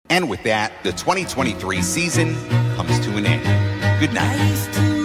And with that, the 2023 season comes to an end. Good night.